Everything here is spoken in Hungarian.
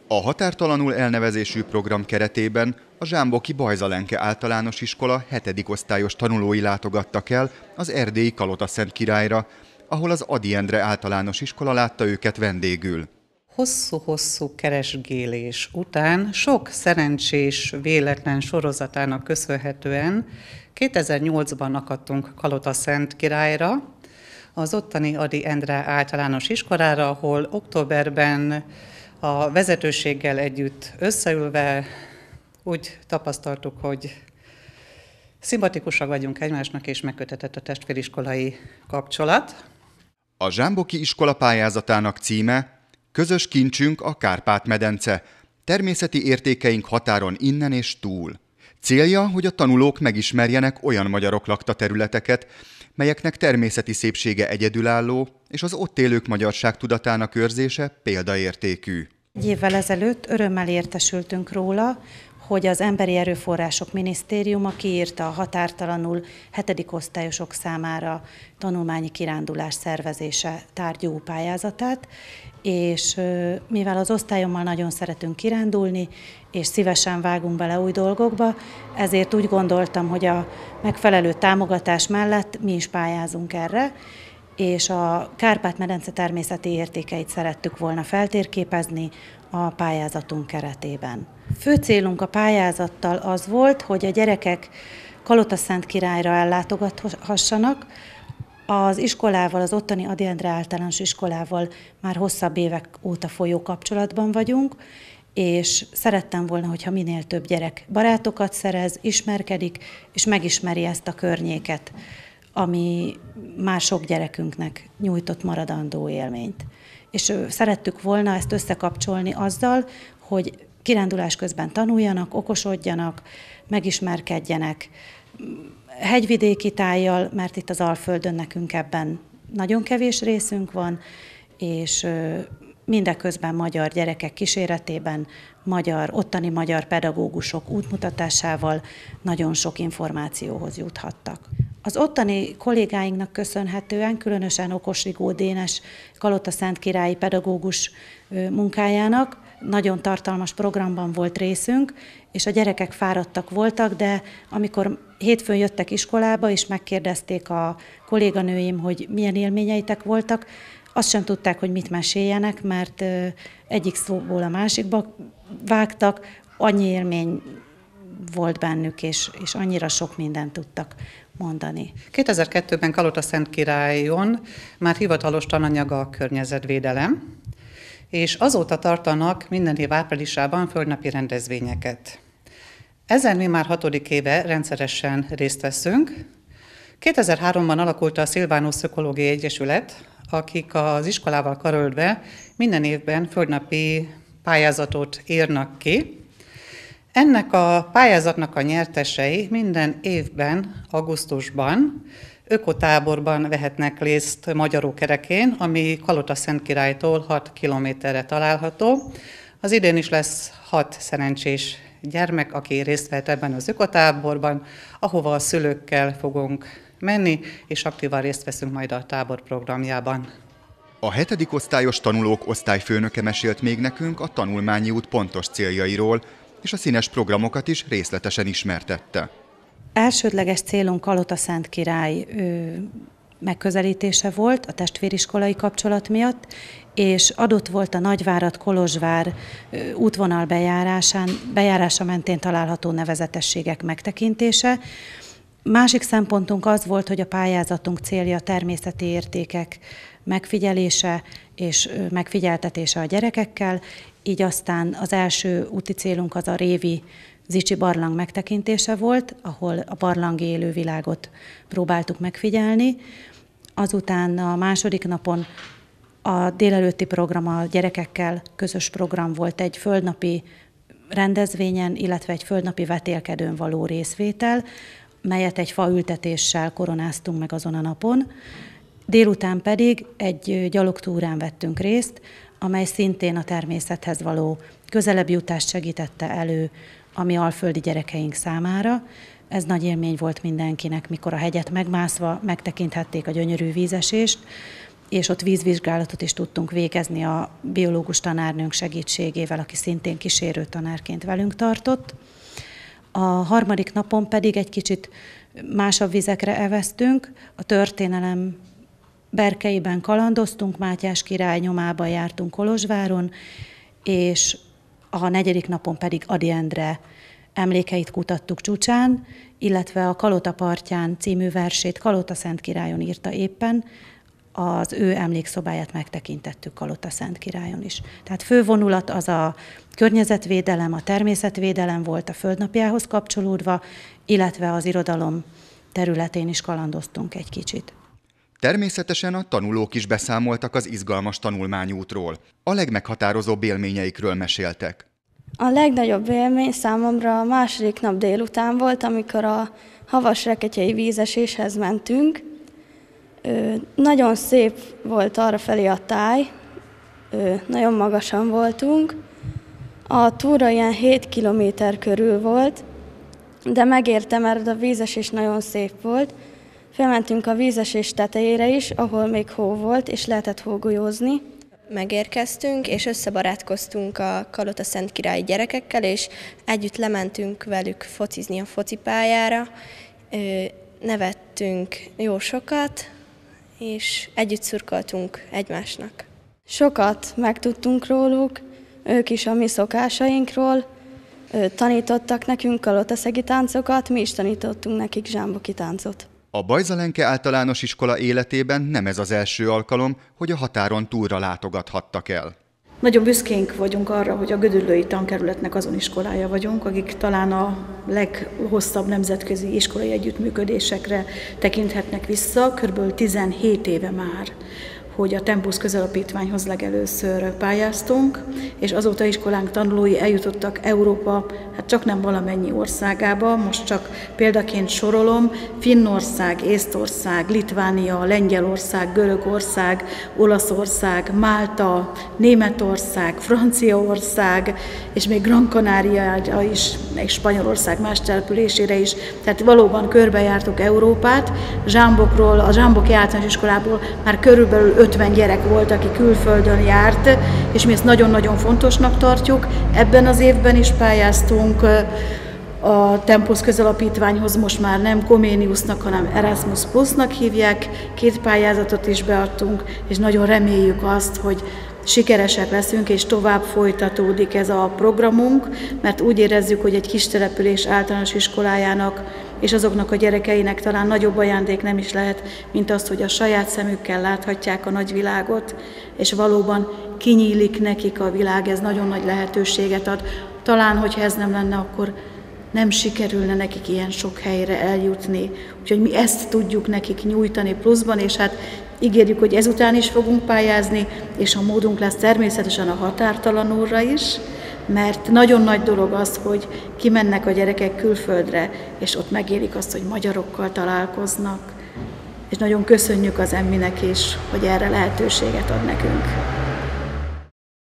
A Határtalanul elnevezésű program keretében a Zsámboki Bajza-Lenke Általános Iskola 7. osztályos tanulói látogattak el az erdélyi Kalotaszentkirályra, ahol az Ady Endre Általános Iskola látta őket vendégül. Hosszú-hosszú keresgélés után, sok szerencsés véletlen sorozatának köszönhetően 2008-ban akadtunk Kalotaszentkirályra, az ottani Ady Endre Általános Iskolára, ahol októberben a vezetőséggel együtt összeülve úgy tapasztaltuk, hogy szimpatikusak vagyunk egymásnak, és megkötetett a testvériskolai kapcsolat. A Zsámboki iskola pályázatának címe Közös kincsünk a Kárpát-medence, természeti értékeink határon innen és túl. Célja, hogy a tanulók megismerjenek olyan magyarok lakta területeket, melyeknek természeti szépsége egyedülálló, és az ott élők magyarság tudatának őrzése példaértékű. Egy évvel ezelőtt örömmel értesültünk róla, hogy az Emberi Erőforrások Minisztériuma kiírta a határtalanul 7. osztályosok számára tanulmányi kirándulás szervezése tárgyú pályázatát, és mivel az osztályommal nagyon szeretünk kirándulni, és szívesen vágunk bele új dolgokba, ezért úgy gondoltam, hogy a megfelelő támogatás mellett mi is pályázunk erre, és a Kárpát-medence természeti értékeit szerettük volna feltérképezni a pályázatunk keretében. Fő célunk a pályázattal az volt, hogy a gyerekek Kalotaszentkirályra ellátogathassanak. Az iskolával, az ottani Ady Endre Általános Iskolával már hosszabb évek óta folyó kapcsolatban vagyunk, és szerettem volna, hogyha minél több gyerek barátokat szerez, ismerkedik, és megismeri ezt a környéket, ami már sok gyerekünknek nyújtott maradandó élményt. És szerettük volna ezt összekapcsolni azzal, hogy kirándulás közben tanuljanak, okosodjanak, megismerkedjenek, hegyvidéki tájjal, mert itt az Alföldön nekünk ebben nagyon kevés részünk van, és mindeközben magyar gyerekek kíséretében, ottani magyar pedagógusok útmutatásával nagyon sok információhoz juthattak. Az ottani kollégáinknak köszönhetően, különösen Okos Rigó Dénes kalotaszentkirályi pedagógus munkájának nagyon tartalmas programban volt részünk, és a gyerekek fáradtak voltak, de amikor hétfőn jöttek iskolába, és megkérdezték a kolléganőim, hogy milyen élményeitek voltak, azt sem tudták, hogy mit meséljenek, mert egyik szóból a másikba vágtak, annyi élmény volt bennük, és annyira sok mindent tudtak mondani. 2002-ben Kalotaszentkirályon már hivatalos tananyaga a környezetvédelem, és azóta tartanak minden év áprilisában földnapi rendezvényeket. Ezen mi már 6. éve rendszeresen részt veszünk. 2003-ban alakult a Szilvánus Ökológiai Egyesület, akik az iskolával karöltve minden évben földnapi pályázatot írnak ki. Ennek a pályázatnak a nyertesei minden évben, augusztusban ökotáborban vehetnek részt Magyarókerekén, ami Kalotaszentkirálytól 6 kilométerre található. Az idén is lesz 6 szerencsés gyermek, aki részt vehet ebben az ökotáborban, ahova a szülőkkel fogunk menni, és aktívan részt veszünk majd a tábor programjában. A 7. osztályos tanulók osztályfőnöke mesélt még nekünk a tanulmányi út pontos céljairól, és a színes programokat is részletesen ismertette. Elsődleges célunk Kalotaszentkirály megközelítése volt a testvériskolai kapcsolat miatt, és adott volt a Nagyvárad-Kolozsvár útvonal bejárása mentén található nevezetességek megtekintése. Másik szempontunk az volt, hogy a pályázatunk célja a természeti értékek megfigyelése és megfigyeltetése a gyerekekkel, így aztán az első úti célunk az a révi Zicsi barlang megtekintése volt, ahol a barlangi élővilágot próbáltuk megfigyelni. Azután a második napon a délelőtti program a gyerekekkel közös program volt, egy földnapi rendezvényen, illetve egy földnapi vetélkedőn való részvétel, melyet egy faültetéssel koronáztunk meg azon a napon. Délután pedig egy gyalogtúrán vettünk részt, amely szintén a természethez való közelebb jutást segítette elő a mi alföldi gyerekeink számára. Ez nagy élmény volt mindenkinek, mikor a hegyet megmászva megtekinthették a gyönyörű vízesést, és ott vízvizsgálatot is tudtunk végezni a biológus tanárnőnk segítségével, aki szintén kísérő tanárként velünk tartott. A harmadik napon pedig egy kicsit másabb vizekre eveztünk, a történelem berkeiben kalandoztunk, Mátyás király nyomába jártunk Kolozsváron, és a negyedik napon pedig Ady Endre emlékeit kutattuk Csúcsán, illetve a Kalota partján című versét Kalotaszent-királyon írta éppen, az ő emlékszobáját megtekintettük Kalotaszent-királyon is. Tehát fővonulat az a környezetvédelem, a természetvédelem volt a földnapjához kapcsolódva, illetve az irodalom területén is kalandoztunk egy kicsit. Természetesen a tanulók is beszámoltak az izgalmas tanulmányútról. A legmeghatározóbb élményeikről meséltek. A legnagyobb élmény számomra a második nap délután volt, amikor a Havas-Reketyei vízeséshez mentünk. Nagyon szép volt arrafelé a táj, nagyon magasan voltunk. A túra ilyen 7 kilométer körül volt, de megérte, mert a vízesés nagyon szép volt. Felmentünk a vízesés tetejére is, ahol még hó volt, és lehetett hógolyózni. Megérkeztünk, és összebarátkoztunk a Kalotaszent-királyi gyerekekkel, és együtt lementünk velük focizni a focipályára. Nevettünk jó sokat, és együtt szurkoltunk egymásnak. Sokat megtudtunk róluk, ők is a mi szokásainkról, tanítottak nekünk kalotaszegi táncokat, mi is tanítottunk nekik zsámboki táncot. A Bajza-Lenke Általános Iskola életében nem ez az első alkalom, hogy a határon túlra látogathattak el. Nagyon büszkénk vagyunk arra, hogy a Gödöllői Tankerületnek azon iskolája vagyunk, akik talán a leghosszabb nemzetközi iskolai együttműködésekre tekinthetnek vissza. Körülbelül 17 éve már, hogy a Tempusz Közalapítványhoz legelőször pályáztunk, és azóta iskolánk tanulói eljutottak Európa, hát csak nem valamennyi országába, most csak példaként sorolom, Finnország, Észtország, Litvánia, Lengyelország, Görögország, Olaszország, Málta, Németország, Franciaország, és még Gran Canariára is, meg Spanyolország más településére is, tehát valóban körbejártuk Európát. Zsámbokról, a Zsámboki Általános Iskolából már körülbelül 50 gyerek volt, aki külföldön járt, és mi ezt nagyon-nagyon fontosnak tartjuk. Ebben az évben is pályáztunk a Tempusz Közalapítványhoz, most már nem Comeniusnak, hanem Erasmus Plusnak hívják. 2 pályázatot is beadtunk, és nagyon reméljük azt, hogy sikeresek leszünk, és tovább folytatódik ez a programunk, mert úgy érezzük, hogy egy kistelepülés általános iskolájának és azoknak a gyerekeinek talán nagyobb ajándék nem is lehet, mint azt, hogy a saját szemükkel láthatják a nagyvilágot, és valóban kinyílik nekik a világ, ez nagyon nagy lehetőséget ad. Talán, hogyha ez nem lenne, akkor nem sikerülne nekik ilyen sok helyre eljutni. Úgyhogy mi ezt tudjuk nekik nyújtani pluszban, és hát ígérjük, hogy ezután is fogunk pályázni, és a módunk lesz természetesen a határtalanulra is, mert nagyon nagy dolog az, hogy kimennek a gyerekek külföldre, és ott megélik azt, hogy magyarokkal találkoznak. És nagyon köszönjük az Emminek is, hogy erre lehetőséget ad nekünk.